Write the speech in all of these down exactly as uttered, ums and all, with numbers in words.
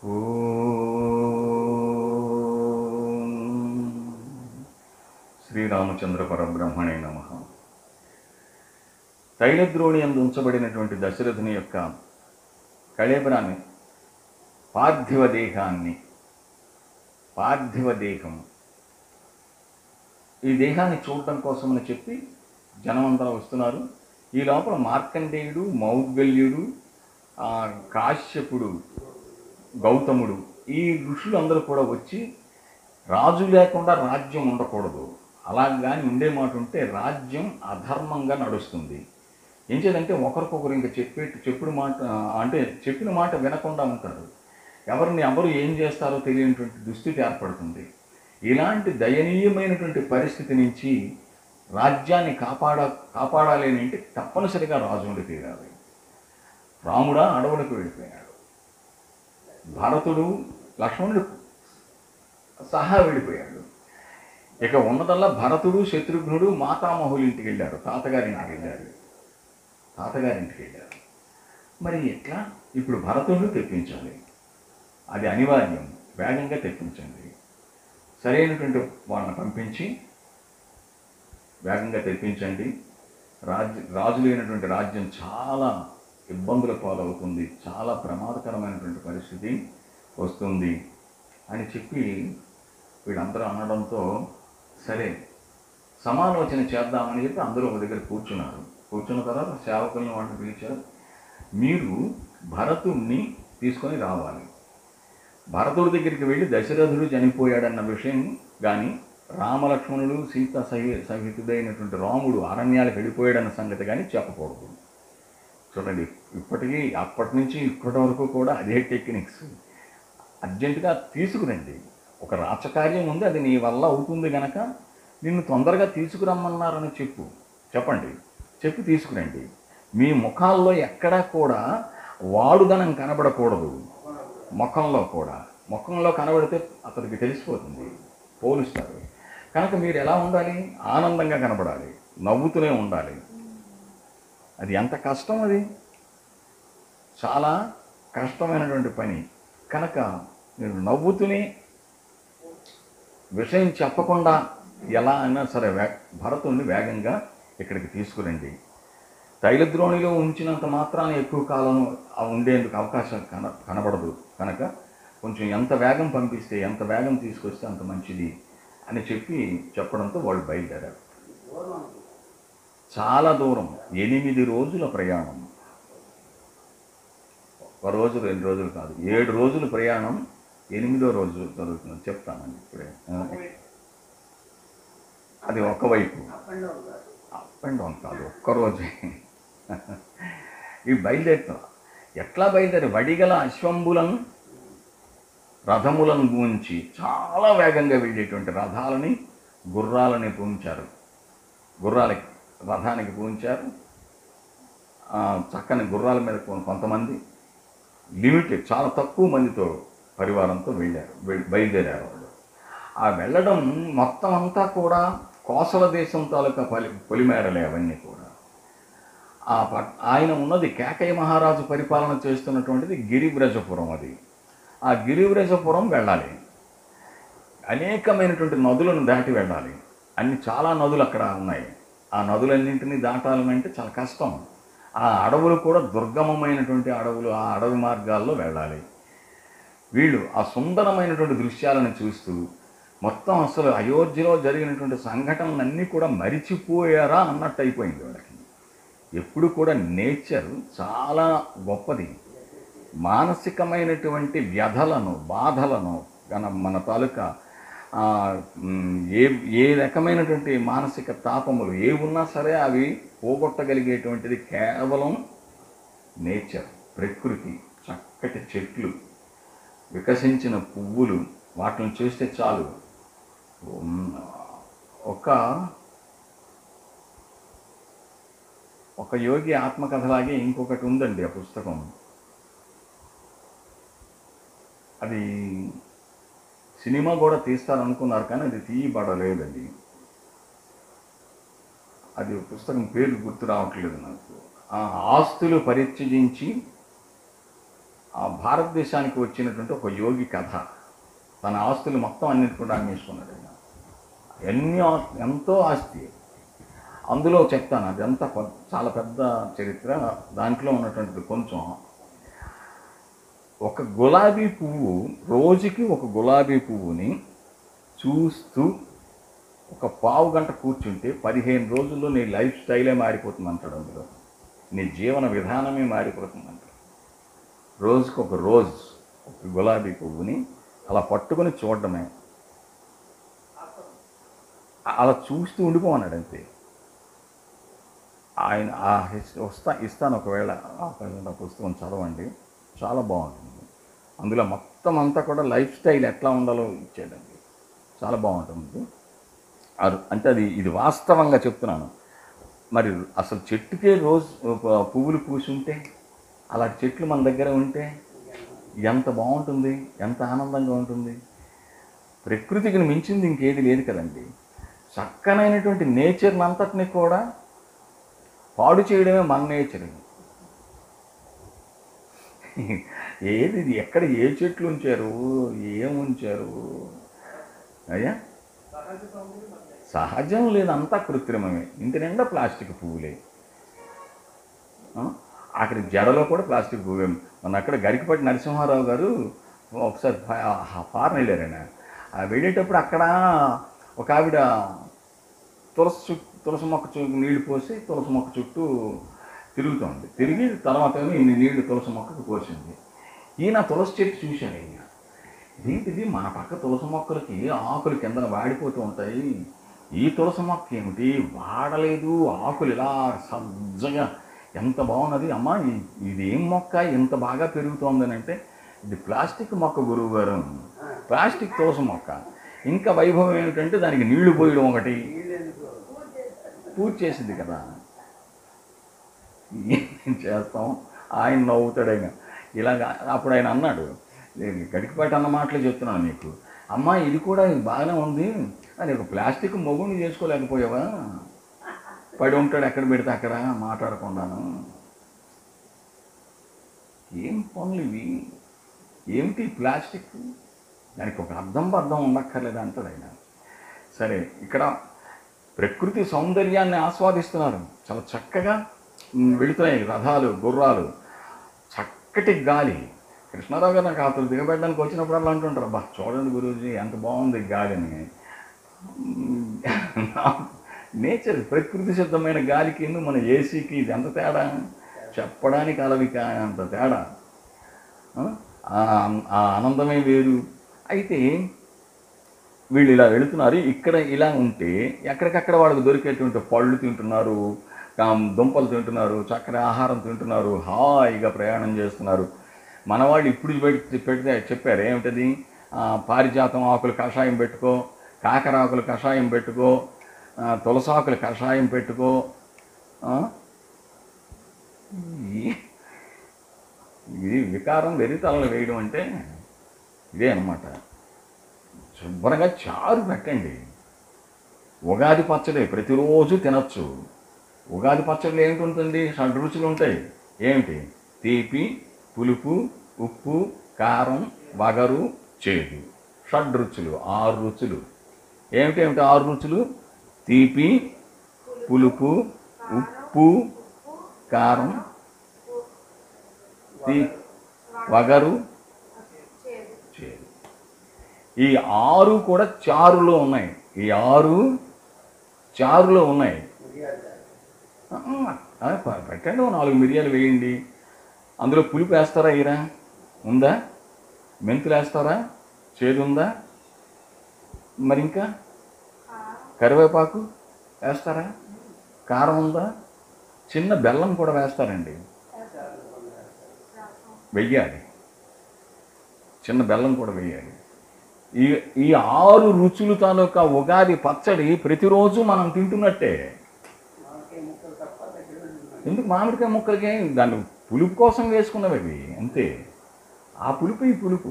ఓం శ్రీరామచంద్ర పరబ్రహ్మణే నమః. తైలద్రోణి యందు ఉంచబడినటువంటి దశరథుని యొక్క కళేబరాన్ని, పార్థివ దేహాన్ని, పార్థివ దేహం, ఈ దేహాన్ని చూడటం కోసమని చెప్పి జనమందరూ వస్తున్నారు. ఈ లోపల మార్కండేయుడు, మౌద్గల్యుడు, కాశ్యపుడు, గౌతముడు, ఈ ఋషులందరూ కూడా వచ్చి రాజు లేకుండా రాజ్యం ఉండకూడదు, అలా కానీ ఉండే మాట ఉంటే రాజ్యం అధర్మంగా నడుస్తుంది. ఏం చేయాలంటే ఒకరికొకరు ఇంకా చెప్పే చెప్పుడు మాట అంటే చెప్పిన మాట వినకుండా ఉంటారు. ఎవరిని ఎవరు ఏం చేస్తారో తెలియనటువంటి దుస్థితి ఏర్పడుతుంది. ఇలాంటి దయనీయమైనటువంటి పరిస్థితి నుంచి రాజ్యాన్ని కాపాడ కాపాడాలి అంటే తప్పనిసరిగా రాజు ఉండి తీరాలి. రాముడా అడవులకు వెళ్ళిపోయాడు, భరతుడు లక్ష్మణుడు సహా వెళ్ళిపోయాడు. ఇక ఉన్నదల్లా భరతుడు, శత్రుఘ్నుడు మాతామహులు ఇంటికి వెళ్ళారు, తాతగారింటికి వెళ్ళారు తాతగారింటికి వెళ్ళారు మరి ఎట్లా? ఇప్పుడు భరతుడు తెప్పించాలి, అది అనివార్యం. వేగంగా తెప్పించండి. సరైనటువంటి వాళ్ళని పంపించి వేగంగా తెప్పించండి. రాజ్య రాజు లేనటువంటి రాజ్యం చాలా ఇబ్బందుల పాలవుతుంది, చాలా ప్రమాదకరమైనటువంటి పరిస్థితి వస్తుంది అని చెప్పి వీళ్ళందరూ అనడంతో సరే సమాలోచన చేద్దామని చెప్పి అందరూ ఒక దగ్గర కూర్చున్నారు. కూర్చున్న తర్వాత సేవకులను వాళ్ళని పిలిచారు. మీరు భరతుడిని తీసుకొని రావాలి. భరతుడి దగ్గరికి వెళ్ళి దశరథుడు చనిపోయాడన్న విషయం కానీ, రామలక్ష్మణుడు సీత సహి సహితుడైనటువంటి రాముడు అరణ్యాలకు వెళ్ళిపోయాడన్న సంగతి కానీ చెప్పకూడదు. చూడండి, ఇప్పటికీ అప్పటి నుంచి ఇప్పటి వరకు కూడా అదే టెక్నిక్స్. అర్జెంటుగా తీసుకురండి, ఒక రాచకార్యం ఉంది, అది నీ వల్ల అవుతుంది గనక నిన్ను తొందరగా తీసుకురమ్మన్నారని చెప్పు చెప్పండి చెప్పి తీసుకురండి. మీ ముఖాల్లో ఎక్కడా కూడా వాడుదనం కనబడకూడదు. ముఖంలో కూడా ముఖంలో కనబడితే అతనికి తెలిసిపోతుంది, పోలుస్తారు. కనుక మీరు ఎలా ఉండాలి? ఆనందంగా కనబడాలి, నవ్వుతూనే ఉండాలి. అది ఎంత కష్టం, అది చాలా కష్టమైనటువంటి పని. కనుక మీరు నవ్వుతూనే, విషయం చెప్పకుండా ఎలా అయినా సరే వే భరతుడిని వేగంగా ఇక్కడికి తీసుకురండి. తైలద్రోణిలో ఉంచినంత మాత్రాన ఎక్కువ కాలం ఉండేందుకు అవకాశం కన కనబడదు కనుక కొంచెం ఎంత వేగం పంపిస్తే, ఎంత వేగం తీసుకొస్తే అంత మంచిది అని చెప్పి చెప్పడంతో వాళ్ళు బయలుదేరారు. చాలా దూరం, ఎనిమిది రోజుల ప్రయాణం. ఒక రోజు రెండు రోజులు కాదు, ఏడు రోజుల ప్రయాణం. ఎనిమిదో రోజు జరుగుతుంది, చెప్తానండి ఇప్పుడే. అది ఒకవైపు అప్ అండ్ డౌన్ కాదు, ఒక్కరోజే. ఇవి బయలుదేరుతా ఎట్లా బయలుదేరి వడిగల అశ్వంబులను రథములను పూంచి చాలా వేగంగా వెళ్ళేటువంటి రథాలని, గుర్రాలని పూంచారు. గుర్రాలకి, రథానికి పూంచారు. చక్కని గుర్రాల మీద కొంతమంది, లిమిటెడ్ చాలా తక్కువ మందితో పరివారంతో వెళ్ళారు, బయలుదేరారు వాళ్ళు. ఆ వెళ్ళడం మొత్తం అంతా కూడా కోసల దేశం తాలూకా పలి పొలిమేరలే అవన్నీ కూడా. ఆ ఆయన ఉన్నది కేకయ్య మహారాజు పరిపాలన చేస్తున్నటువంటిది గిరివ్రజపురం. అది ఆ గిరివ్రజపురం వెళ్ళాలి. అనేకమైనటువంటి నదులను దాటి వెళ్ళాలి. అన్ని చాలా నదులు అక్కడ ఉన్నాయి. ఆ నదులన్నింటినీ దాటాలంటే చాలా కష్టం. ఆ అడవులు కూడా దుర్గమమైనటువంటి అడవులు, ఆ అడవి మార్గాల్లో వెళ్ళాలి. వీళ్ళు ఆ సుందరమైనటువంటి దృశ్యాలను చూస్తూ మొత్తం అసలు అయోధ్యలో జరిగినటువంటి సంఘటనలన్నీ కూడా మరిచిపోయారా అన్నట్టు అయిపోయింది వాళ్ళకి. ఎప్పుడు కూడా నేచర్ చాలా గొప్పది. మానసికమైనటువంటి వ్యధలను, బాధలను, మన తాలూకా ఏ ఏ రకమైనటువంటి మానసిక తాపములు ఏ ఉన్నా సరే అవి పోగొట్టగలిగేటువంటిది కేవలం నేచర్, ప్రకృతి. చక్కటి చెట్లు, వికసించిన పువ్వులు, వాటిని చూస్తే చాలు. ఒక ఒక యోగి ఆత్మకథలాగే ఇంకొకటి ఉందండి ఆ పుస్తకం. అది సినిమా కూడా తీస్తారనుకున్నారు కానీ అది తీయబడలేదండి. అది పుస్తకం పేరు గుర్తు రావట్లేదు నాకు. ఆస్తులు పరిత్యజించి ఆ భారతదేశానికి వచ్చినటువంటి ఒక యోగి కథ. తన ఆస్తులు మొత్తం అన్నిటి కూడా అమ్మేసుకున్నాడు ఆయన. ఎన్ని ఆస్తి, ఎంతో ఆస్తి. అందులో చెప్తాను, అదంతా చాలా పెద్ద చరిత్ర. దాంట్లో ఉన్నటువంటిది కొంచెం, ఒక గులాబీ పువ్వు, రోజుకి ఒక గులాబీ పువ్వుని చూస్తూ ఒక పావు గంట కూర్చుంటే పదిహేను రోజుల్లో నీ లైఫ్ స్టైలే మారిపోతుంది అంటాడు. అందులో నీ జీవన విధానమే మారిపోతుంది అంటాడు. రోజుకు ఒక రోజు ఒక గులాబీ పువ్వుని అలా పట్టుకొని చూడడమే, అలా చూస్తూ ఉండిపోమన్నాడు అంతే. ఆయన ఆ వస్తా ఇస్తాను ఒకవేళ ఆ పుస్తకం చదవండి, చాలా బాగుంటుంది. అందులో మొత్తం అంతా కూడా లైఫ్ స్టైల్ ఎట్లా ఉండాలో ఇచ్చేదండి, చాలా బాగుంటుంది. అంటే అది ఇది వాస్తవంగా చెప్తున్నాను. మరి అసలు చెట్టుకే రోజు పువ్వులు పూసుంటే, అలాంటి చెట్లు మన దగ్గర ఉంటే ఎంత బాగుంటుంది, ఎంత ఆనందంగా ఉంటుంది. ప్రకృతికి మించింది ఇంకేది లేదు కదండి. చక్కనైనటువంటి నేచర్ని అంతటిని కూడా పాడు చేయడమే మన నేచర్. ఏది ఎక్కడ ఏ చెట్లు ఉంచారు, ఏం ఉంచారు అయ్యా? సహజం లేదు, అంతా కృత్రిమమే. ఇంటి నిండా ప్లాస్టిక్ పువ్వులే. అక్కడ జడలో కూడా ప్లాస్టిక్ పువ్వే. మన అక్కడ గరికపాటి నరసింహారావు గారు ఒకసారి ఫారెన్ వెళ్ళారైనా. వెళ్ళేటప్పుడు అక్కడ ఒక ఆవిడ తులసి చుట్టూ తులసి మొక్క చుట్టూ నీళ్లు పోసి తులసి మొక్క చుట్టూ తిరుగుతుంది. తిరిగి తర్వాత ఇన్ని నీళ్లు తులసి మొక్కకు పోసింది. ఈయన తులసి చెట్టు చూశాను. ఈయన ఏంటిది, మన పక్క తులసి మొక్కలకి ఆకులు కిందన వాడిపోతూ ఉంటాయి, ఈ తులసి మొక్క ఏమిటి వాడలేదు, ఆకులు ఇలా సజ్జగా ఎంత బాగున్నది అమ్మా, ఇది ఏం మొక్క ఇంత బాగా పెరుగుతోందని అంటే, ఇది ప్లాస్టిక్ మొక్క గురువు గారు, ప్లాస్టిక్ తులసి మొక్క. ఇంకా వైభవం ఏమిటంటే దానికి నీళ్లు పోయడం ఒకటి, పూజ చేసింది కదా, ఏం చేస్తాం. ఆయన నవ్వుతాడు ఆయన ఇలాగా. అప్పుడు ఆయన అన్నాడు, గడికిపాటి అన్న మాటలే చెప్తున్నాను మీకు, అమ్మ ఇది కూడా బాగానే ఉంది అని, ఒక ప్లాస్టిక్ మొగుడిని చేసుకోలేకపోయావా, పడి ఉంటాడు ఎక్కడ పెడితే అక్కడ మాట్లాడకుండాను. ఏం పనులు ఇవి, ఏమిటి ప్లాస్టిక్, దానికి ఒక అర్థం అర్థం ఉండక్కర్లేదు అంటాడు ఆయన. సరే, ఇక్కడ ప్రకృతి సౌందర్యాన్ని ఆస్వాదిస్తున్నారు. చాలా చక్కగా వెళుతున్నాయి రథాలు, గుర్రాలు, చక్కటి గాలి. కృష్ణారావు గారు నాకు అతను దిగబెట్టడానికి వచ్చినప్పుడల్లా అంటుంటారు, అబ్బా చూడండి గురూజీ ఎంత బాగుంది గాలి అని. నేచర్, ప్రకృతి సిద్ధమైన గాలికి మన ఏసీకి ఇది ఎంత తేడా, చెప్పడానికి అలవిక అంత తేడా. ఆ ఆనందమే వేరు. అయితే వీళ్ళు ఇలా వెళుతున్నారు. ఇక్కడ ఇలా ఉంటే ఎక్కడికక్కడ వాళ్ళకి దొరికేటువంటి పళ్ళు తింటున్నారు, దుంపలు తింటున్నారు, చక్కని ఆహారం తింటున్నారు, హాయిగా ప్రయాణం చేస్తున్నారు. మన వాళ్ళు ఇప్పుడు పెట్టి పెడితే చెప్పారు ఏమిటది, పారిజాతం ఆకులు కషాయం పెట్టుకో, కాకరాకులు కషాయం పెట్టుకో, తులసాకులు కషాయం పెట్టుకో. ఇది వికారం వెరితలను వేయడం అంటే ఇదే అన్నమాట. శుభ్రంగా చారు పెట్టండి. ఉగాది పచ్చడి ప్రతిరోజు తినచ్చు. ఉగాది పచ్చడిలో ఏమిటి ఉంటుంది, షడ్ రుచులు ఉంటాయి. ఏమిటి, తీపి, పులుపు, ఉప్పు, కారం, వగరు, చేదు, షడ్ రుచులు, ఆరు రుచులు. ఏమిటి ఏమిటి ఆరు రుచులు, తీపి, పులుపు, ఉప్పు, కారం, తీ వగరు, చేదు. ఈ ఆరు కూడా చారులో ఉన్నాయి. ఈ ఆరు చారులో ఉన్నాయి. పెట్టండి, నాలుగు మిరియాలు వేయండి. అందులో పులుపు వేస్తారా, ఇరా ఉందా, మెంతులు వేస్తారా, చేదు ఉందా, మరి ఇంకా కరివేపాకు వేస్తారా, కారం ఉందా, చిన్న బెల్లం కూడా వేస్తారండి, వెయ్యాలి, చిన్న బెల్లం కూడా వేయాలి. ఈ ఈ ఆరు రుచులు తాలూకా ఉగాది పచ్చడి ప్రతిరోజు మనం తింటున్నట్టే. ఎందుకు మామిడికాయ ముక్కలకి దాన్ని పులుపు కోసం వేసుకున్నవి అవి అంతే. ఆ పులుపు ఈ పులుపు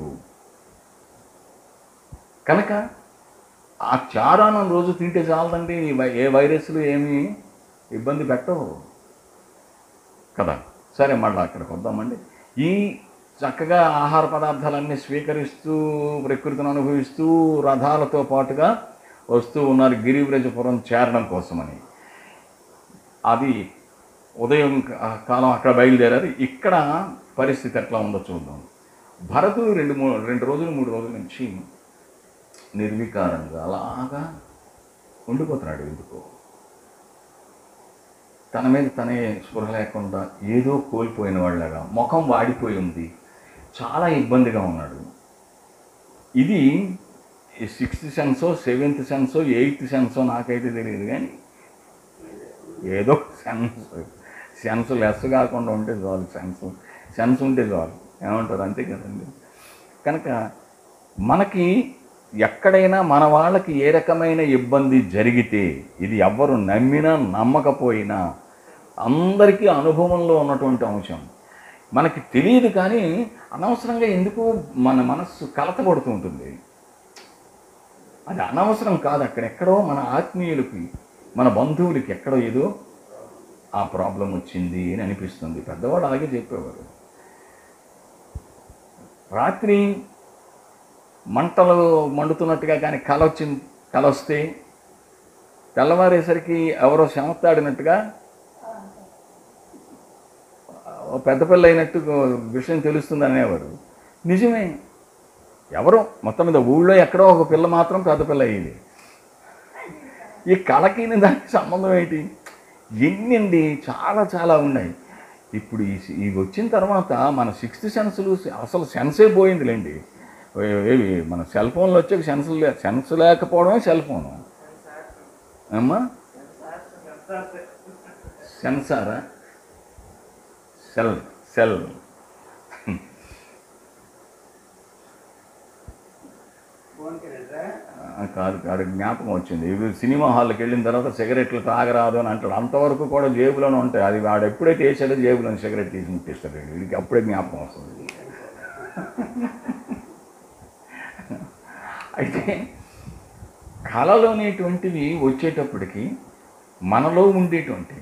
కనుక ఆ చారానం రోజు తింటే చాలదండి, ఏ వైరస్లు ఏమీ ఇబ్బంది పెట్టవు కదా. సరే, మళ్ళీ అక్కడికి వద్దామండి. ఈ చక్కగా ఆహార పదార్థాలన్నీ స్వీకరిస్తూ ప్రకృతిని అనుభవిస్తూ రథాలతో పాటుగా వస్తూ ఉన్నారు గిరివ్రజపురం చేరడం కోసమని. అది ఉదయం కాలం అక్కడ బయలుదేరారు. ఇక్కడ పరిస్థితి ఎట్లా ఉందో చూద్దాం. భరతుడు రెండు మూడు రెండు రోజులు మూడు రోజుల నుంచి నిర్వికారంగా అలాగా ఉండిపోతున్నాడు. ఎందుకో తన మీద తనే స్పృహ లేకుండా ఏదో కోల్పోయిన వాళ్ళగా ముఖం వాడిపోయి ఉంది, చాలా ఇబ్బందిగా ఉన్నాడు. ఇది సిక్స్త్ సెన్సో సెవెంత్ సెన్సో ఎయిత్ సెన్సో నాకైతే తెలియదు, కానీ ఏదో సెన్స్ సెన్స్ లెస్ కాకుండా ఉంటే చాలు, సెన్స్ సెన్స్ ఉంటే చాలు, ఏమంటారు అంతే కదండి. కనుక మనకి ఎక్కడైనా మన వాళ్ళకి ఏ రకమైన ఇబ్బంది జరిగితే ఇది ఎవ్వరు నమ్మినా నమ్మకపోయినా అందరికీ అనుభవంలో ఉన్నటువంటి అంశం. మనకి తెలియదు కానీ అనవసరంగా ఎందుకు మన మనస్సు కలతపడుతూ ఉంటుంది. అది అనవసరం కాదు, అక్కడెక్కడో మన ఆత్మీయులకి మన బంధువులకి ఎక్కడో ఏదో ఆ ప్రాబ్లం వచ్చింది అని అనిపిస్తుంది. పెద్దవాడు అలాగే చెప్పేవారు. రాత్రి మంటలు మండుతున్నట్టుగా కానీ కల వచ్చి కల వస్తే తెల్లవారేసరికి ఎవరో శమత్తాడినట్టుగా పెద్ద పిల్ల అయినట్టు విషయం తెలుస్తుంది అనేవారు. నిజమే, ఎవరో మొత్తం మీద ఊళ్ళో ఎక్కడో ఒక పిల్ల మాత్రం పెద్ద పిల్ల అయ్యింది. ఈ కళకి దానికి సంబంధం ఏంటి? ఎన్నండి చాలా చాలా ఉన్నాయి. ఇప్పుడు ఈ ఇవి వచ్చిన తర్వాత మన సిక్స్త్ సెన్సులు అసలు సెన్సే పోయిందిలేండి. ఏవి మన సెల్ ఫోన్లు వచ్చాక సెన్స్ లే సెన్స్ లేకపోవడమే సెల్ ఫోను అమ్మా. సెన్సారా? సెల్ సెల్ కాదు కాదు జ్ఞాపకం వచ్చింది. ఇవి సినిమా హాల్కి వెళ్ళిన తర్వాత సిగరెట్లు తాగరాదు అని అంటాడు. అంతవరకు కూడా జేబులోనే ఉంటాయి. అది వాడు ఎప్పుడైతే వేసాడో జేబులోని సిగరెట్ తీసి ముట్టిస్తాడు. వీడికి అప్పుడే జ్ఞాపకం వస్తుంది. అయితే కళలోనేటువంటివి వచ్చేటప్పటికి మనలో ఉండేటువంటి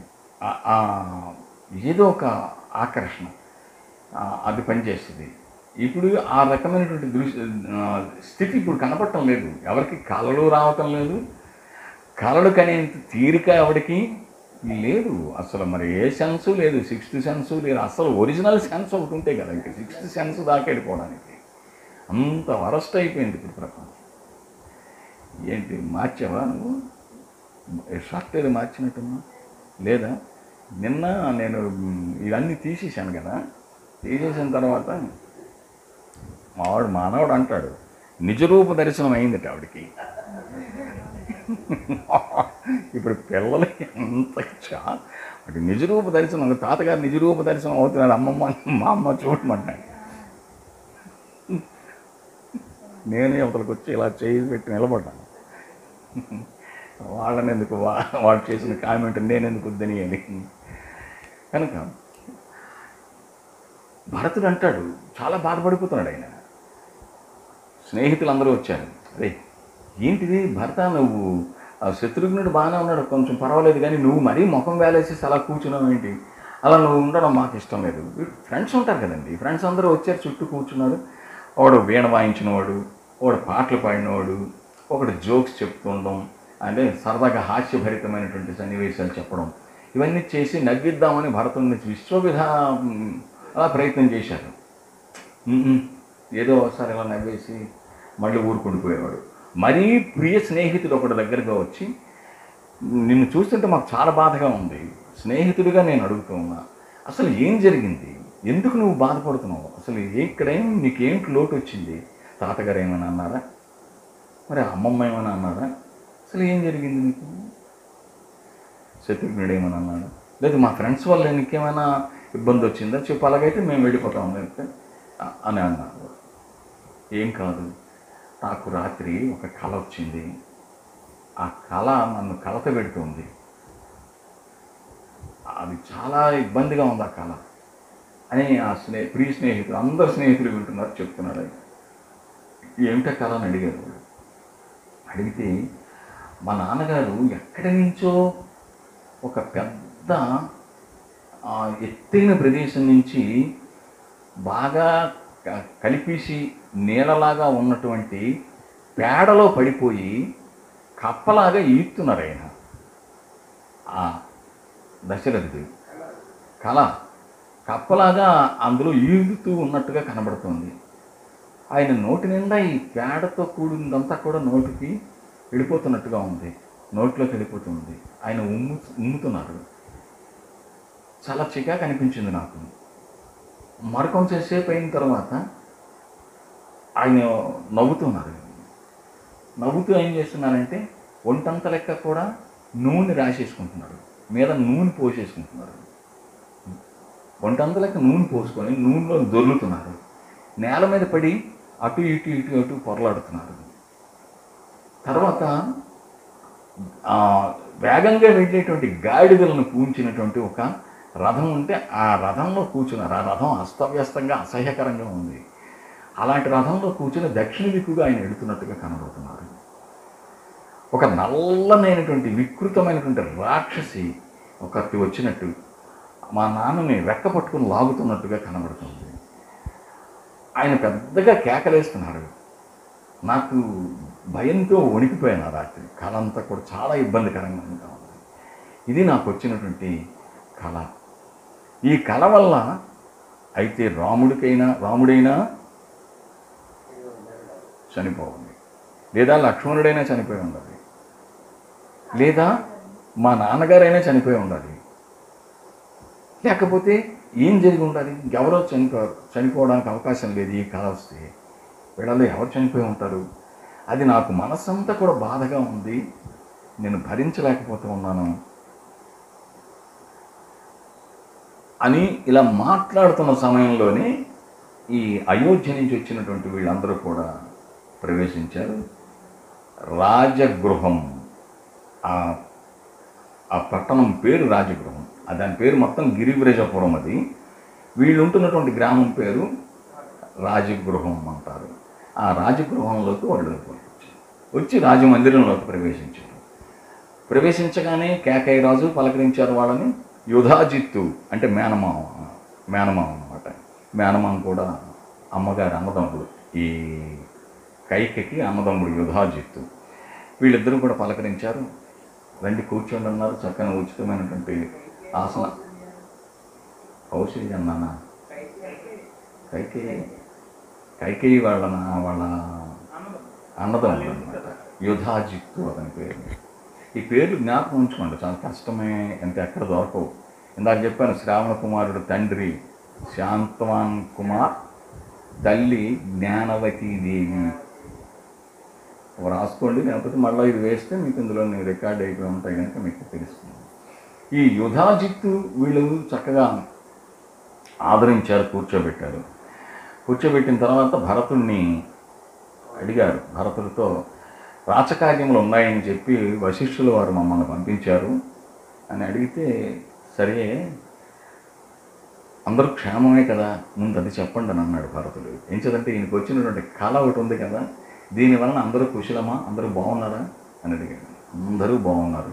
ఏదో ఒక ఆకర్షణ అది పనిచేస్తుంది. ఇప్పుడు ఆ రకమైనటువంటి దృష్టి స్థితి ఇప్పుడు కనపడటం లేదు. ఎవరికి కళలు రావటం లేదు, కళలు కనేంత తీరిక ఎవరికి లేదు అసలు. మరి ఏ సెన్సు లేదు, సిక్స్త్ సెన్సు లేదు. అసలు ఒరిజినల్ సెన్స్ ఒకటి ఉంటే కదా ఇంకా సిక్స్త్ సెన్స్ దాకా వెళ్ళిపోవడానికి. అంత వరస్ట్ అయిపోయింది ఇప్పుడు ప్రపంచం. ఏంటి మార్చావా నువ్వు? షర్ట్ ఏదో మార్చినట్టున్నా లేదా? నిన్న నేను ఇవన్నీ తీసేసాను కదా, తీసేసిన తర్వాత మావాడు మానవుడు అంటాడు నిజరూప దర్శనం అయిందట ఆవిడికి. ఇప్పుడు పిల్లలకి ఎంత చా అటు నిజరూప దర్శనం, తాతగారు నిజరూప దర్శనం అవుతున్నాడు, అమ్మమ్మ మా అమ్మ చూడమంటాడు. నేను అవతలకు వచ్చి ఇలా చేయి పెట్టి నిలబడ్డాను. వాళ్ళని ఎందుకు వాడు చేసిన కామెంట్ నేనెందుకు వద్దని అని. కనుక భరతుడు అంటాడు, చాలా బాధపడిపోతున్నాడు ఆయన. స్నేహితులు అందరూ వచ్చారు. అరే ఏంటిది భరత, నువ్వు శత్రుఘ్నుడు బాగానే ఉన్నాడు, కొంచెం పర్వాలేదు, కానీ నువ్వు మరీ ముఖం వేలేసేసి అలా కూర్చున్నావు ఏంటి? అలా నువ్వు ఉండడం మాకు ఇష్టం లేదు. ఫ్రెండ్స్ ఉంటారు కదండి, ఫ్రెండ్స్ అందరూ వచ్చారు, చుట్టూ కూర్చున్నారు. వాడు వీణ వాయించినవాడు, వాడు పాటలు పాడినవాడు, ఒకడు జోక్స్ చెప్తుండడం, అంటే సరదాగా హాస్యభరితమైనటువంటి సన్నివేశాలు చెప్పడం, ఇవన్నీ చేసి నవ్విద్దామని భరతుడిని విశ్వవిధ అలా ప్రయత్నం చేశారు. ఏదో ఒకసారి ఇలా నవ్వేసి మళ్ళీ ఊరుకుండిపోయేవాడు. మరీ ప్రియ స్నేహితుడు ఒకటి దగ్గరగా వచ్చి, నిన్ను చూస్తుంటే మాకు చాలా బాధగా ఉంది, స్నేహితుడిగా నేను అడుగుతూ ఉన్నా, అసలు ఏం జరిగింది, ఎందుకు నువ్వు బాధపడుతున్నావు, అసలు ఇక్కడేం నీకేంటి లోటు వచ్చింది, తాతగారు ఏమైనా అన్నారా, మరి అమ్మమ్మ ఏమైనా అన్నారా, అసలు ఏం జరిగింది నీకు, శత్రుఘ్నుడు ఏమైనా అన్నాడా, లేదు మా ఫ్రెండ్స్ వల్ల నీకేమైనా ఇబ్బంది వచ్చిందా చెప్పు, అలాగైతే మేము వెళ్ళిపోతాం లేకపోతే అని అన్నారు. ఏం కాదు, నాకు రాత్రి ఒక కళ వచ్చింది, ఆ కళ నన్ను కలత పెడుతుంది, అది చాలా ఇబ్బందిగా ఉంది ఆ కళ అని ఆ స్నే ప్రియ స్నేహితులు అందరు స్నేహితులు వింటున్నారు, చెప్తున్నాడు. ఏమిటా కళ అని అడిగారు. అడిగితే మా నాన్నగారు ఎక్కడి నుంచో ఒక పెద్ద ఎత్తైన ప్రదేశం నుంచి బాగా కలిపేసి నీళ్ళలాగా ఉన్నటువంటి పేడలో పడిపోయి కప్పలాగా ఈస్తున్నారు ఆయన. ఆ దశరథుడు కళ కప్పలాగా అందులో ఈదుతూ ఉన్నట్టుగా కనబడుతుంది. ఆయన నోటి నిండా ఈ పేడతో కూడిందంతా కూడా నోటికి వెళ్ళిపోతున్నట్టుగా ఉంది, నోట్లోకి వెళ్ళిపోతుంది. ఆయన ఉమ్ము ఉమ్ముతున్నారు. చాలా చికాకు అనిపించింది నాకు. మరికొంచెం సేపు అయిన తర్వాత ఆయన నవ్వుతున్నారు. నవ్వుతూ ఏం చేస్తున్నారంటే ఒంటంత లెక్క కూడా నూనె రాసేసుకుంటున్నారు, మీద నూనె పోసేసుకుంటున్నారు. ఒంటంత లెక్క నూనె పోసుకొని నూనెలో దొర్లుతున్నారు. నేల మీద పడి అటు ఇటు ఇటు అటు పొరలాడుతున్నారు. తర్వాత వేగంగా వెళ్ళేటువంటి గాడిదలను పూంచినటువంటి ఒక రథం ఉంటే ఆ రథంలో కూర్చున్నారు. ఆ రథం అస్తవ్యస్తంగా అసహ్యకరంగా ఉంది. అలాంటి రథంలో కూర్చుని దక్షిణ దిక్కుగా ఆయన వెళుతున్నట్టుగా కనబడుతున్నారు. ఒక నల్లనైనటువంటి వికృతమైనటువంటి రాక్షసి ఒకటి వచ్చినట్టు మా నాన్నని రెక్క పట్టుకుని లాగుతున్నట్టుగా కనబడుతుంది. ఆయన పెద్దగా కేకలేస్తున్నారు. నాకు భయంతో వణికిపోయాను. ఆ రాత్రి కళ అంతా కూడా చాలా ఇబ్బందికరంగా ఉంది. ఇది నాకు వచ్చినటువంటి కళ. ఈ కళ వల్ల అయితే రాముడికైనా రాముడైనా చనిపోవాలి, లేదా లక్ష్మణుడైనా చనిపోయి ఉండాలి, లేదా మా నాన్నగారైనా చనిపోయి ఉండాలి, లేకపోతే ఏం జరిగి ఉండాలి, ఎవరో చనిపో చనిపోవడానికి అవకాశం లేదు. ఈ కళ వస్తే వీళ్ళలో ఎవరు చనిపోయి ఉంటారు? అది నాకు మనస్సంతా కూడా బాధగా ఉంది. నేను భరించలేకపోతూ ఉన్నాను అని ఇలా మాట్లాడుతున్న సమయంలోనే ఈ అయోధ్య నుంచి వచ్చినటువంటి వీళ్ళందరూ కూడా ప్రవేశించారు. రాజగృహం, ఆ పట్టణం పేరు రాజగృహం. దాని పేరు మొత్తం గిరివ్రజపురం. అది వీళ్ళు ఉంటున్నటువంటి గ్రామం పేరు రాజగృహం అంటారు. ఆ రాజగృహంలోకి వాళ్ళు వచ్చి రాజమందిరంలోకి ప్రవేశించారు. ప్రవేశించగానే కేకయ్య రాజు పలకరించారు వాళ్ళని. యుధాజిత్తు అంటే మేనమామ, మేనమామ అన్నమాట. మేనమామ కూడా అమ్మగారి అన్నదమ్ముడు, ఈ కైకకి అన్నదమ్ముడు యుధాజిత్తు. వీళ్ళిద్దరూ కూడా పలకరించారు. రండి కూర్చోండి అన్నారు. చక్కని ఉచితమైనటువంటి ఆసన. కౌశల్య అన్నానా? కైకేయి కైకేయి వాళ్ళ వాళ్ళ అన్నదమ్ముడు అనమాట. యుధాజిత్తు అతని పేరు. ఈ పేర్లు జ్ఞాపకం ఉంచుకోండి, చాలా కష్టమే, ఎంత ఎక్కడ దొరకవు. ఇందాక చెప్పాను, శ్రావణ కుమారుడు తండ్రి శాంతవాన్ కుమార్, తల్లి జ్ఞానవతీదేవి. రాసుకోండి, లేకపోతే మళ్ళీ ఇది వేస్తే మీకు ఇందులో రికార్డ్ అయిపోయి ఉంటాయి కనుక మీకు తెలుస్తుంది. ఈ యుధాజిత్తు వీళ్ళు చక్కగా ఆదరించారు, కూర్చోబెట్టారు. కూర్చోబెట్టిన తర్వాత భరతుడిని అడిగారు. భరతుడితో రాచకార్యములు ఉన్నాయని చెప్పి వశిష్ఠులు వారు మమ్మల్ని పంపించారు అని అడిగితే, సరే అందరూ క్షేమమే కదా, ముందు అది చెప్పండి అని అన్నాడు భరతుడు. ఏం చదంటే ఈయనకు వచ్చినటువంటి కళ ఒకటి ఉంది కదా, దీనివలన అందరూ కుశలమా, అందరూ బాగున్నారా అని అడిగాడు. అందరూ బాగున్నారు.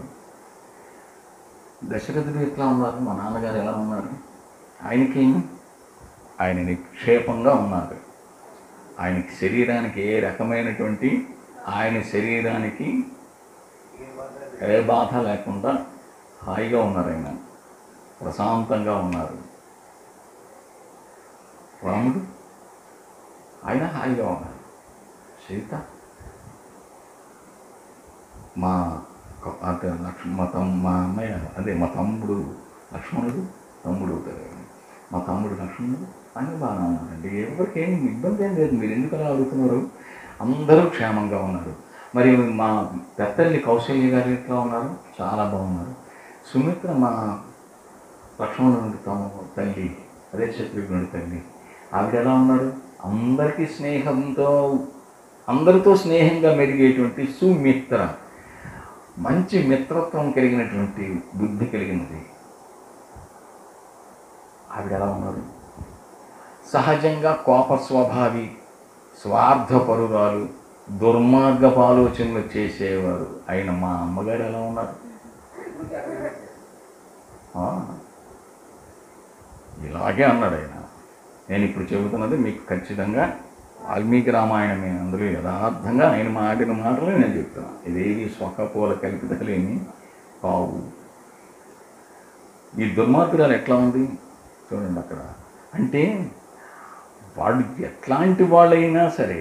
దశరథుడు ఎట్లా ఉన్నారు, మా నాన్నగారు ఎలా ఉన్నారు, ఆయనకేమి, ఆయన నిక్షేపంగా ఉన్నారు. ఆయనకి శరీరానికి ఏ రకమైనటువంటి, ఆయన శరీరానికి ఏ బాధ లేకుండా హాయిగా ఉన్నారు. ఆయన ప్రశాంతంగా ఉన్నారు. రాముడు ఆయన హాయిగా ఉన్నారు. సీత మా అంటే లక్ష్మ మా తమ్ మా అన్నయ్య అదే మా తమ్ముడు లక్ష్మణుడు, తమ్ముడు మా తమ్ముడు లక్ష్మణుడు అన్నీ బాగా ఉన్నారండి. ఎవరికి ఏం ఇబ్బంది ఏం లేదు. మీరు ఎందుకు అలా అడుగుతున్నారు? అందరూ క్షేమంగా ఉన్నారు. మరి మా పెద్దల్లి కౌశల్య గారు ఎట్లా ఉన్నారు? చాలా బాగున్నారు. సుమిత్ర మా లక్ష్మణుడి తల్లి, అదే శత్రుఘ్నుడి తల్లి, ఆవిడ ఎలా ఉన్నారు? అందరికీ స్నేహంతో, అందరితో స్నేహంగా మెరిగేటువంటి సుమిత్ర, మంచి మిత్రత్వం కలిగినటువంటి బుద్ధి కలిగినది, ఆవిడ ఎలా ఉన్నారు? సహజంగా కోప స్వభావి, స్వార్థపరురాలు, దుర్మార్గపు ఆలోచనలు చేసేవారు అయిన మా అమ్మగారు ఎలా ఉన్నారు? ఇలాగే అన్నాడు ఆయన. నేను ఇప్పుడు చెబుతున్నది మీకు ఖచ్చితంగా వాల్మీకి రామాయణమే, అందులో యథార్థంగా ఆయన మాటిన మాటలు నేను చెప్తున్నాను. ఇదేవి స్వకపోల కల్పితలేమి కావు. ఈ దుర్మార్గురాలు ఎట్లా ఉంది చూడండి అక్కడ. అంటే వాళ్ళు ఎట్లాంటి వాళ్ళైనా సరే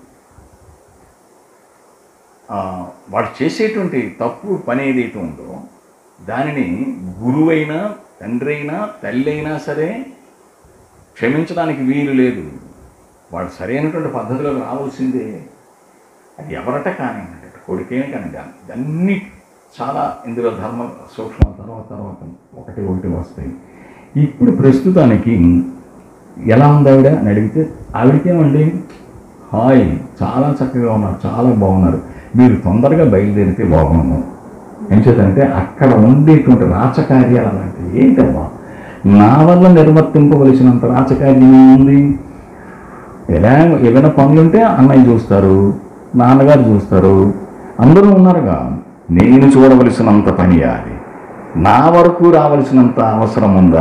వాడు చేసేటువంటి తప్పు పని ఏదైతే ఉందో దానిని గురువైనా తండ్రి అయినా తల్లి అయినా సరే క్షమించడానికి వీలు లేదు. వాడు సరైనటువంటి పద్ధతిలో రావాల్సిందే. అది ఎవరట కానివ్వండి, కొడుకేనే కానివ్వండి, అన్నీ చాలా ఇందులో ధర్మ సూక్ష్మ తర్వాత తర్వాత ఒకటి ఒకటి వస్తాయి. ఇప్పుడు ప్రస్తుతానికి ఎలా ఉంది ఆవిడ అని అడిగితే ఆవిడకేమండి హాయ్ చాలా చక్కగా ఉన్నారు, చాలా బాగున్నారు, మీరు తొందరగా బయలుదేరితే బాగున్నాను. ఏం చేద్దంటే అక్కడ ఉండేటువంటి రాచకార్యాలు అలాంటివి ఏంటమ్మా, నా వల్ల నిర్వర్తింపవలసినంత రాచకార్యం ఉంది. ఎలా ఏదైనా పనులుంటే అన్నయ్య చూస్తారు, నాన్నగారు చూస్తారు, అందరూ ఉన్నారుగా. నేను చూడవలసినంత పని అది, నా వరకు రావలసినంత అవసరం ఉందా?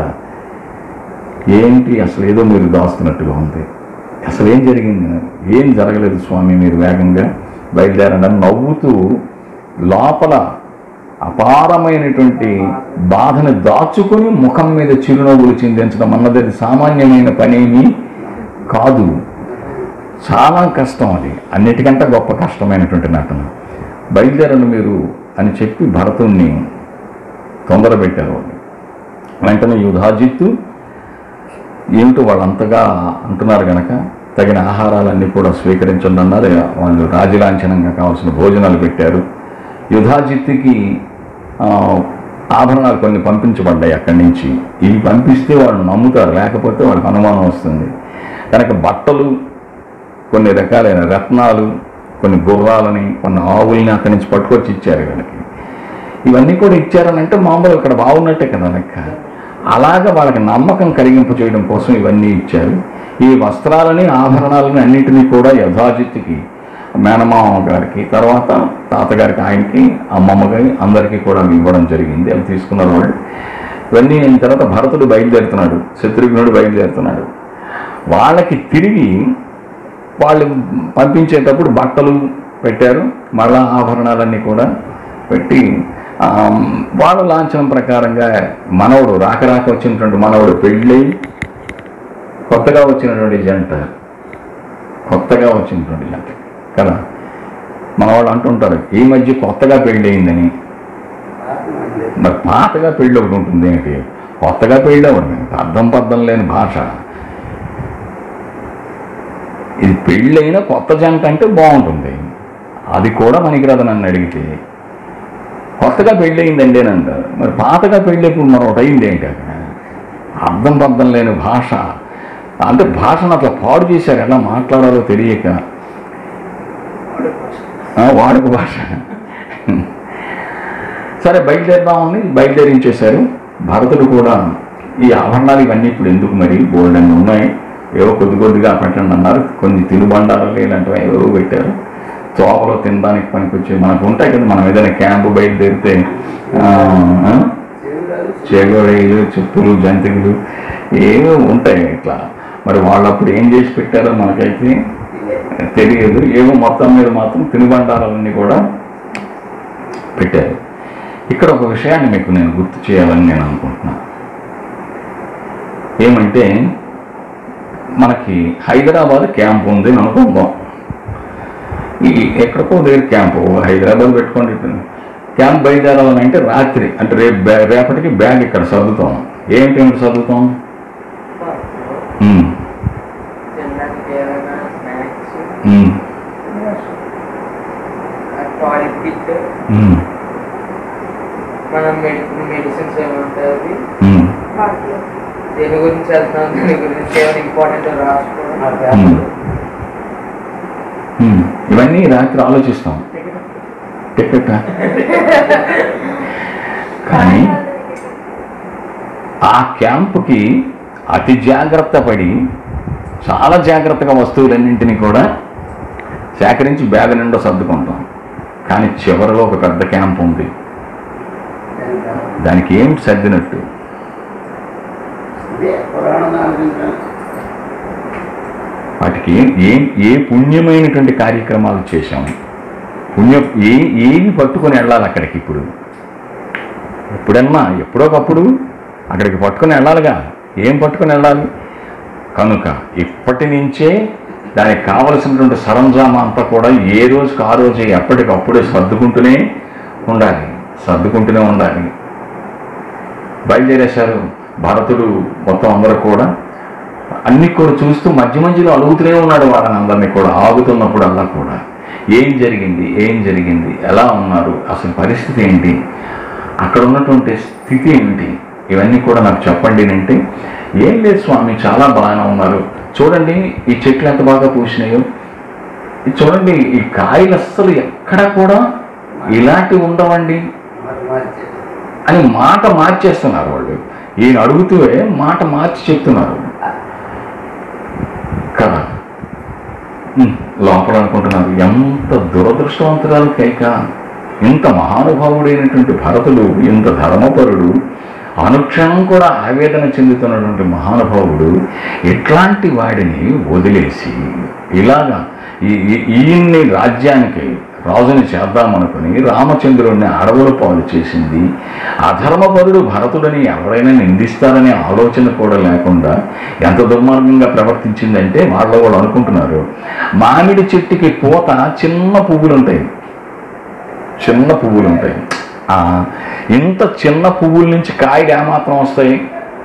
ఏంటి అసలు ఏదో మీరు దాస్తున్నట్టుగా ఉంది, అసలు ఏం జరిగింది? ఏం జరగలేదు స్వామి, మీరు వేగంగా బయలుదేరండి అని నవ్వుతూ లోపల అపారమైనటువంటి బాధను దాచుకొని ముఖం మీద చిరునవ్వులు చిందించడం అన్నది అది సామాన్యమైన పనేమీ కాదు. చాలా కష్టం అది, అన్నిటికంటే గొప్ప కష్టమైనటువంటి నటన. బయలుదేరండి మీరు అని చెప్పి భరతుణ్ణి తొందర పెట్టారు. వెంటనే యుధాజిత్తు ఏమిటో వాళ్ళు అంతగా అంటున్నారు కనుక తగిన ఆహారాలన్నీ కూడా స్వీకరించండి అన్నారు. వాళ్ళు రాజలాంఛనంగా కావాల్సిన భోజనాలు పెట్టారు. యుధాజిత్తుకి ఆభరణాలు కొన్ని పంపించబడ్డాయి అక్కడి నుంచి. ఇవి పంపిస్తే వాళ్ళు నమ్ముతారు, లేకపోతే వాళ్ళకి అనుమానం వస్తుంది కనుక బట్టలు, కొన్ని రకాలైన రత్నాలు, కొన్ని గుర్రాలని, కొన్ని ఆవుల్ని అక్కడి నుంచి పట్టుకొచ్చి ఇచ్చారు వీళ్ళకి. ఇవన్నీ కూడా ఇచ్చారనంటే మామూలు ఇక్కడ బాగున్నట్టే కదా లెక్క. అలాగా వాళ్ళకి నమ్మకం కలిగింప చేయడం కోసం ఇవన్నీ ఇచ్చారు. ఈ వస్త్రాలని ఆభరణాలని అన్నింటినీ కూడా యథాజిత్తుకి, మేనమామ గారికి, తర్వాత తాతగారికి, ఆయనకి, అమ్మమ్మగారి అందరికీ కూడా ఇవ్వడం జరిగింది. అవి తీసుకున్నారు వాళ్ళు. ఇవన్నీ అయిన తర్వాత భరతుడు బయలుదేరుతున్నాడు, శత్రుఘ్నుడు బయలుదేరుతున్నాడు. వాళ్ళకి తిరిగి వాళ్ళు పంపించేటప్పుడు బట్టలు పెట్టారు, మళ్ళా ఆభరణాలన్నీ కూడా పెట్టి వాళ్ళ లాంఛనం ప్రకారంగా మనవడు రాక రాక వచ్చినటువంటి మనవడు పెళ్ళి, కొత్తగా వచ్చినటువంటి జంట కొత్తగా వచ్చినటువంటి జంట కదా మనవాళ్ళు అంటుంటారు ఈ మధ్య కొత్తగా పెళ్ళి అయిందని. మరి పాతగా పెళ్ళి ఒకటి ఉంటుంది ఏంటి, కొత్తగా పెళ్ళి ఒకటి అర్థం పర్థం లేని భాష. ఇది పెళ్ళైనా కొత్త జంట అంటే బాగుంటుంది, అది కూడా పనికిరాదు నన్ను అడిగితే. కొత్తగా పెళ్ళి అయిందండి అని అంటారు. మరి పాతగా పెళ్ళిప్పుడు మరొకటి అయింది ఏంటి అక్కడ, అర్థం పర్థం లేని భాష. అంటే భాషను అట్లా పాడు చేశారు, ఎలా మాట్లాడాలో తెలియక. వాడుక భాష. సరే బయలుదేరదామని బయలుదేరించేశారు. భరతుడు కూడా ఈ ఆభరణాలు ఇవన్నీ ఇప్పుడు ఎందుకు మరి, బోల్డ్ అన్నీ ఉన్నాయి, ఏవో కొద్ది కొద్దిగా పెట్టండి అన్నారు. కొన్ని తినుబండారాలు ఇలాంటివి ఏవో పెట్టారు. తోపలో తినడానికి పనికొచ్చి మనకు ఉంటాయి కదా, మనం ఏదైనా క్యాంపు బయలుదేరితే చేగోడీలు, చెప్పులు, జంతికలు ఏవో ఉంటాయి ఇట్లా. మరి వాళ్ళు అప్పుడు ఏం చేసి పెట్టారో మనకైతే తెలియదు. ఏవో మొత్తం మీద మాత్రం తినుబండారాలన్నీ కూడా పెట్టారు. ఇక్కడ ఒక విషయాన్ని మీకు నేను గుర్తు చేయాలని నేను అనుకుంటున్నాను. ఏమంటే మనకి హైదరాబాద్ క్యాంప్ ఉంది అని అనుకుందాం. ఈ ఎక్కడికో దగ్గర క్యాంపు హైదరాబాద్ పెట్టుకోండి. క్యాంప్ బయలుదేరాలని అంటే రాత్రి అంటే రేపు బ్యా రేపటికి బ్యాగ్ ఇక్కడ చదువుతాం. ఏంటి ఏమిటి చదువుతాం? మెడిసిన్స్ ఏమంటాయి, దేని గురించి వెళ్తున్నాం, దేని గురించి ఏమైనా ఇంపార్టెంట్ రాసుకోవడం, ఇవన్నీ రాత్రి ఆలోచిస్తాం. టికెట్ కానీ ఆ క్యాంపుకి అతి జాగ్రత్త పడి చాలా జాగ్రత్తగా వస్తువులన్నింటినీ కూడా సేకరించి బ్యాగ్ నిండా సర్దుకుంటాం. కానీ చివరిలో ఒక పెద్ద క్యాంప్ ఉంది, దానికి ఏమిటి సర్దినట్టు? వాటికి ఏ ఏ పుణ్యమైనటువంటి కార్యక్రమాలు చేశాము, పుణ్యం ఏ ఏవి పట్టుకొని వెళ్ళాలి అక్కడికి? ఇప్పుడు ఎప్పుడన్నా ఎప్పుడోకప్పుడు అక్కడికి పట్టుకొని వెళ్ళాలిగా. ఏం పట్టుకొని వెళ్ళాలి? కనుక ఇప్పటి నుంచే దానికి కావలసినటువంటి సరంజామా అంతా కూడా ఏ రోజుకి ఆ రోజే ఎప్పటికప్పుడే సర్దుకుంటూనే ఉండాలి సర్దుకుంటూనే ఉండాలి బయలుదేరేశారు భరతుడు. మొత్తం అందరూ కూడా అన్ని కూడా చూస్తూ మధ్య మధ్యలో అడుగుతూనే ఉన్నాడు వాళ్ళని అందరినీ కూడా. ఆగుతున్నప్పుడు అలా కూడా ఏం జరిగింది, ఏం జరిగింది, ఎలా ఉన్నారు, అసలు పరిస్థితి ఏంటి, అక్కడ ఉన్నటువంటి స్థితి ఏమిటి, ఇవన్నీ కూడా నాకు చెప్పండి అంటే, ఏం లేదు స్వామి చాలా బాగానే ఉన్నారు, చూడండి ఈ చెట్లు ఎంత బాగా పూసినాయో, చూడండి ఈ కాయలు అస్సలు ఎక్కడ కూడా ఇలాంటివి ఉండవండి అని మాట మార్చేస్తున్నారు వాళ్ళు. ఈయన అడుగుతూ మాట మార్చి చెప్తున్నారు కదా. లోపల అనుకుంటున్నారు, ఎంత దురదృష్టవంతురాలు కైక, ఇంత మహానుభావుడైనటువంటి భరతుడు, ఇంత ధర్మపరుడు, అనుక్షణం కూడా ఆవేదన చెందుతున్నటువంటి మహానుభావుడు ఇట్లాంటి వాడిని వదిలేసి ఇలాగా ఈయన్ని రాజ్యానికి రాజుని చేద్దామనుకుని రామచంద్రుడిని అడవుల పాలు చేసింది. అధర్మపరుడు భరతుడని ఎవరైనా నిందిస్తారనే ఆలోచన కూడా లేకుండా ఎంత దుర్మార్గంగా ప్రవర్తించిందంటే వాళ్ళు కూడా అనుకుంటున్నారు, మామిడి చెట్టుకి పూత చిన్న పువ్వులు ఉంటాయి, చిన్న పువ్వులు ఉంటాయి, ఇంత చిన్న పువ్వుల నుంచి కాయలు ఏమాత్రం వస్తాయి?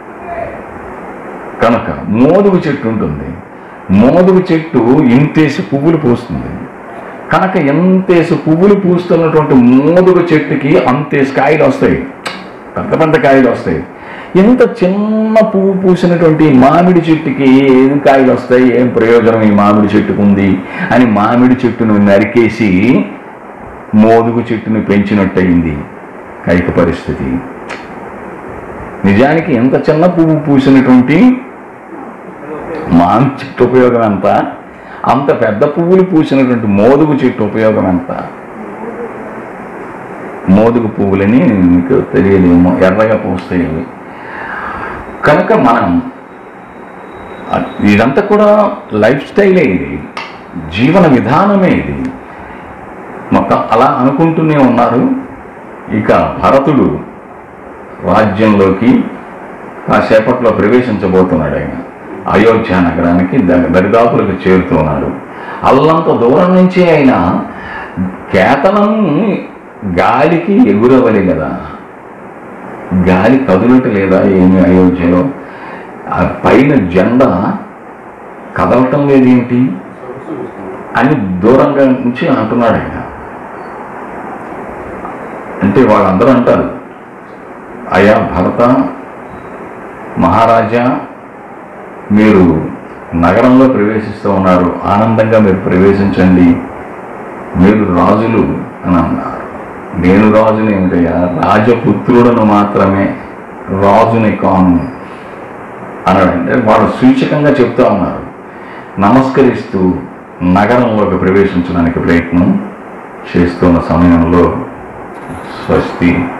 కనుక మోదుగు చెట్టు ఉంటుంది, మోదుగు చెట్టు ఇంతేసి పువ్వులు పూస్తుంది. కనుక ఎంతేసి పువ్వులు పూస్తున్నటువంటి మోదుగు చెట్టుకి అంతేసి కాయలు వస్తాయి, పెద్ద పెద్ద కాయలు వస్తాయి. ఇంత చిన్న పువ్వు పూసినటువంటి మామిడి చెట్టుకి ఏం కాయలు వస్తాయి, ఏం ప్రయోజనం ఈ మామిడి చెట్టుకు ఉంది అని మామిడి చెట్టును నరికేసి మోదుగు చెట్టును పెంచినట్టయింది కైక పరిస్థితి. నిజానికి ఎంత చిన్న పువ్వు పూసినటువంటి మామిడి చెట్టు ఉపయోగం ఎంత, అంత పెద్ద పువ్వులు పూసినటువంటి మోదుగు చెట్టు ఉపయోగం ఎంత? మోదుగు పువ్వులని మీకు తెలియలేమో, ఎర్రగా పూస్తాయి. కనుక మనం ఇదంతా కూడా లైఫ్ స్టైలే, ఇది జీవన విధానమే, ఇది మొత్తం అలా అనుకుంటూనే ఉన్నారు. ఇక భరతుడు రాజ్యంలోకి కాసేపట్లో ప్రవేశించబోతున్నాడు. ఆయన అయోధ్య నగరానికి దరిదాపులకు చేరుతున్నాడు. అల్లంత దూరం నుంచి ఆయన కేతనం గాలికి ఎగురవలే కదా, గాలి కదులుట లేదా ఏమి అయోధ్యలో? ఆ పైన జెండా కదలటం లేదేంటి అని దూరంగా నుంచి అంటున్నాడు ఆయన. అంటే వాళ్ళందరూ అంటారు, అయ్యా భరత మహారాజా, మీరు నగరంలో ప్రవేశిస్తూ ఉన్నారు, ఆనందంగా మీరు ప్రవేశించండి, మీరు రాజులు అని అన్నారు. నేను రాజుని ఏమిటయ్యా, రాజపుత్రులను మాత్రమే, రాజుని కాను అన్నాడంటే వాళ్ళు సూచకంగా చెప్తా ఉన్నారు. నమస్కరిస్తూ నగరంలోకి ప్రవేశించడానికి ప్రయత్నం చేస్తున్న సమయంలో స్వస్తి